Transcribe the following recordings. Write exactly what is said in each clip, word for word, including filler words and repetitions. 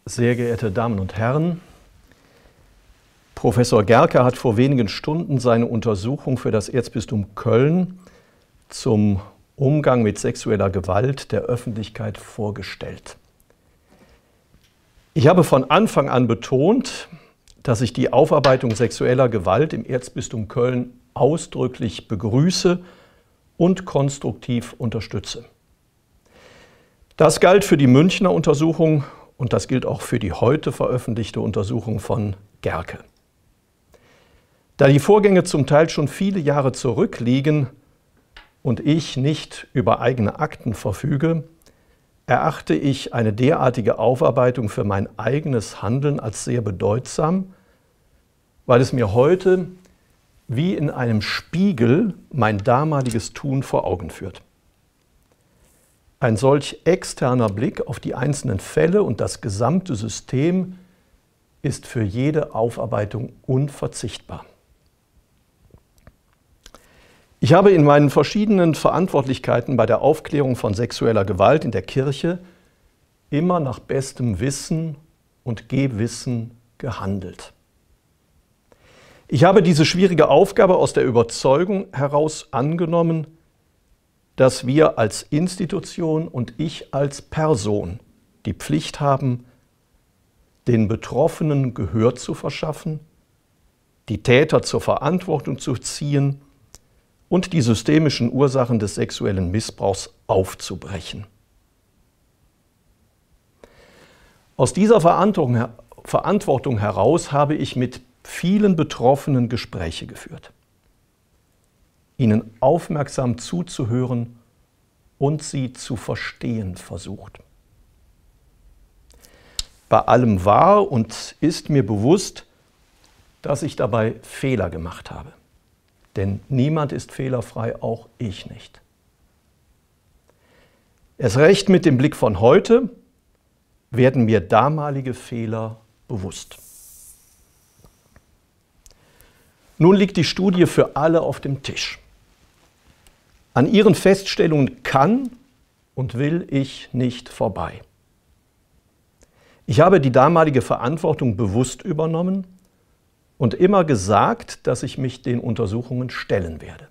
Sehr geehrte Damen und Herren, Professor Gerke hat vor wenigen Stunden seine Untersuchung für das Erzbistum Köln zum Umgang mit sexueller Gewalt der Öffentlichkeit vorgestellt. Ich habe von Anfang an betont, dass ich die Aufarbeitung sexueller Gewalt im Erzbistum Köln ausdrücklich begrüße und konstruktiv unterstütze. Das galt für die Münchner Untersuchung und das gilt auch für die heute veröffentlichte Untersuchung von Gerke. Da die Vorgänge zum Teil schon viele Jahre zurückliegen und ich nicht über eigene Akten verfüge, erachte ich eine derartige Aufarbeitung für mein eigenes Handeln als sehr bedeutsam, weil es mir heute wie in einem Spiegel mein damaliges Tun vor Augen führt. Ein solch externer Blick auf die einzelnen Fälle und das gesamte System ist für jede Aufarbeitung unverzichtbar. Ich habe in meinen verschiedenen Verantwortlichkeiten bei der Aufklärung von sexueller Gewalt in der Kirche immer nach bestem Wissen und Gewissen gehandelt. Ich habe diese schwierige Aufgabe aus der Überzeugung heraus angenommen, dass wir als Institution und ich als Person die Pflicht haben, den Betroffenen Gehör zu verschaffen, die Täter zur Verantwortung zu ziehen und die systemischen Ursachen des sexuellen Missbrauchs aufzubrechen. Aus dieser Verantwortung heraus habe ich mit vielen Betroffenen Gespräche geführt, ihnen aufmerksam zuzuhören und sie zu verstehen versucht. Bei allem war und ist mir bewusst, dass ich dabei Fehler gemacht habe. Denn niemand ist fehlerfrei, auch ich nicht. Erst recht mit dem Blick von heute werden mir damalige Fehler bewusst. Nun liegt die Studie für alle auf dem Tisch. An ihren Feststellungen kann und will ich nicht vorbei. Ich habe die damalige Verantwortung bewusst übernommen und immer gesagt, dass ich mich den Untersuchungen stellen werde.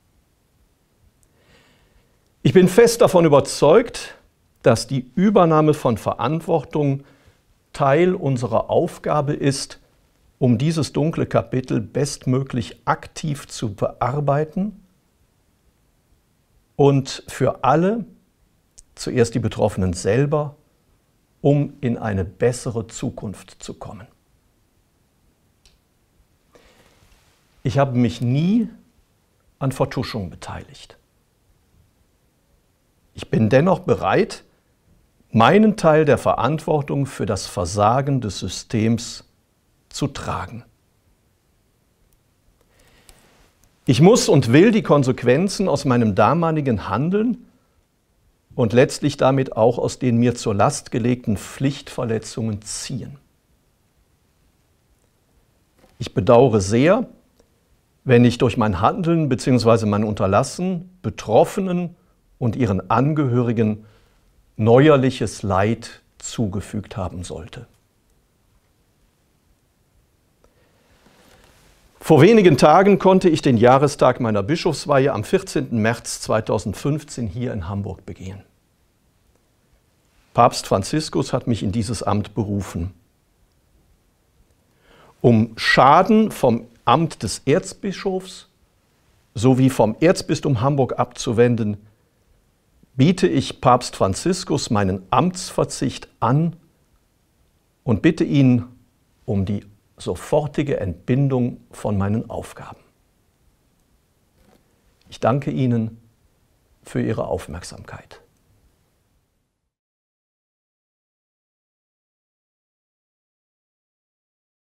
Ich bin fest davon überzeugt, dass die Übernahme von Verantwortung Teil unserer Aufgabe ist, um dieses dunkle Kapitel bestmöglich aktiv zu bearbeiten und für alle, zuerst die Betroffenen selber, um in eine bessere Zukunft zu kommen. Ich habe mich nie an Vertuschung beteiligt. Ich bin dennoch bereit, meinen Teil der Verantwortung für das Versagen des Systems zu tragen. Ich muss und will die Konsequenzen aus meinem damaligen Handeln und letztlich damit auch aus den mir zur Last gelegten Pflichtverletzungen ziehen. Ich bedauere sehr, wenn ich durch mein Handeln bzw. mein Unterlassen Betroffenen und ihren Angehörigen neuerliches Leid zugefügt haben sollte. Vor wenigen Tagen konnte ich den Jahrestag meiner Bischofsweihe am vierzehnten März zweitausendfünfzehn hier in Hamburg begehen. Papst Franziskus hat mich in dieses Amt berufen. Um Schaden vom Amt des Erzbischofs sowie vom Erzbistum Hamburg abzuwenden, biete ich Papst Franziskus meinen Amtsverzicht an und bitte ihn um die sofortige Entbindung von meinen Aufgaben. Ich danke Ihnen für Ihre Aufmerksamkeit.